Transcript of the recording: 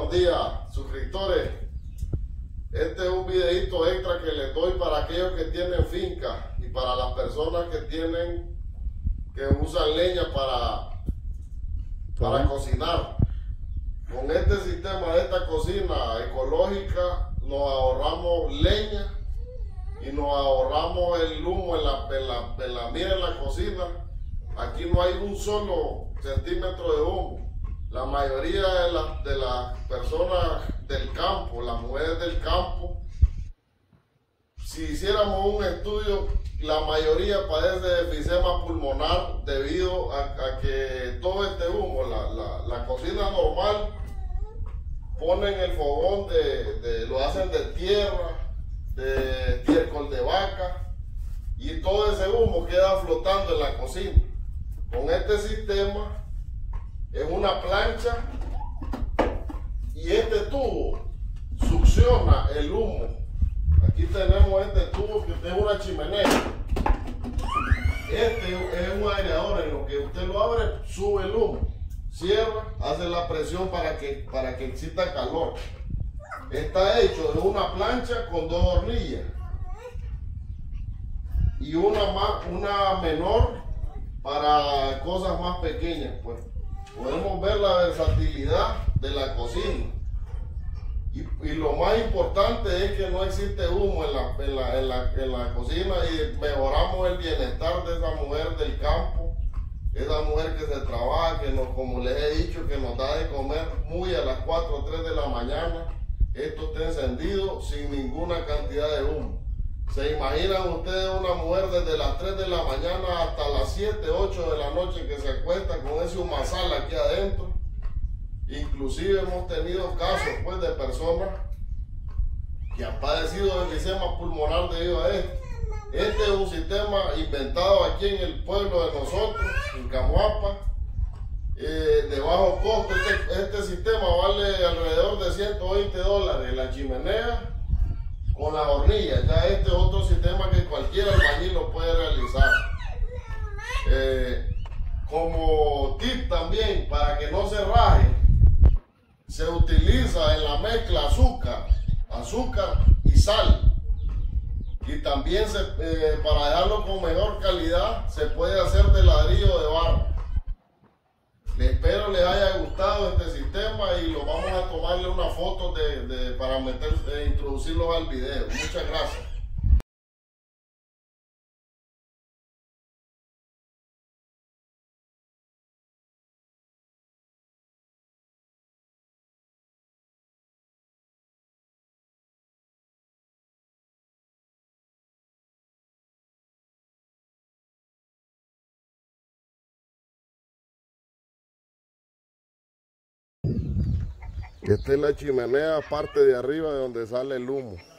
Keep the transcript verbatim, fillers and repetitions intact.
buenos días, suscriptores. Este es un videito extra que les doy para aquellos que tienen finca y para las personas que tienen, que usan leña para, para cocinar. Con este sistema, de esta cocina ecológica, nos ahorramos leña y nos ahorramos el humo en la, en la, en la mira en la cocina. Aquí no hay un solo centímetro de humo. La mayoría de, la, de las personas del campo, las mujeres del campo, si hiciéramos un estudio, la mayoría padece de enfisema pulmonar debido a, a que todo este humo, la, la, la cocina normal, ponen el fogón, de, de, lo hacen de tierra, de estiércol de vaca, y todo ese humo queda flotando en la cocina. Con este sistema, es una plancha y este tubo succiona el humo. Aquí tenemos este tubo que es una chimenea. Este es un aireador, en lo que usted lo abre, sube el humo, cierra, hace la presión para que, para que exista calor. Está hecho de una plancha con dos hornillas y una, más, una menor para cosas más pequeñas, pues. Podemos ver la versatilidad de la cocina. Y, y lo más importante es que no existe humo en la, en, la, en, la, en la cocina, y mejoramos el bienestar de esa mujer del campo, esa mujer que se trabaja, que nos, como les he dicho, que nos da de comer muy a las cuatro o tres de la mañana. Esto está encendido sin ninguna cantidad de humo. ¿Se imaginan ustedes una mujer desde las tres de la mañana hasta las siete, ocho de la noche que se acuesta con ese humazal aquí adentro? Inclusive hemos tenido casos, pues, de personas que han padecido de enfisema pulmonar debido a esto. Este es un sistema inventado aquí en el pueblo de nosotros, en Camuapa, eh, de bajo costo. Este, este sistema vale alrededor de ciento veinte dólares la chimenea con la hornilla. Ya este es otro sistema que cualquier albañil lo puede realizar. Eh, como tip también, para que no se raje, se utiliza en la mezcla azúcar, azúcar y sal. Y también se, eh, para dejarlo con mejor calidad, se puede hacer de ladrillo de barro. Espero les haya gustado este sistema y lo vamos a tomarle una foto de, de, para meter, de introducirlos al video. Muchas gracias. Esta es la chimenea, parte de arriba de donde sale el humo.